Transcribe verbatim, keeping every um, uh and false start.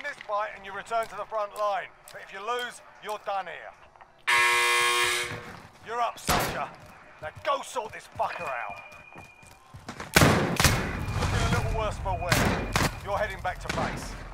win this fight and you return to the front line. But if you lose, you're done here. You're up, soldier. Now go sort this fucker out. Looking a little worse for wear. You're heading back to base.